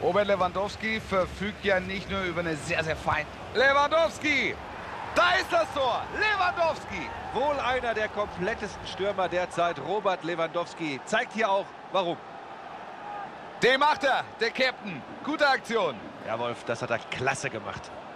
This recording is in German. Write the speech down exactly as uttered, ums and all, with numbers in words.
Robert Lewandowski verfügt ja nicht nur über eine sehr, sehr feine... Lewandowski! Da ist das Tor! Lewandowski! Wohl einer der komplettesten Stürmer derzeit, Robert Lewandowski. Zeigt hier auch, warum. Den macht er, der Captain. Gute Aktion. Ja, Wolf, das hat er klasse gemacht.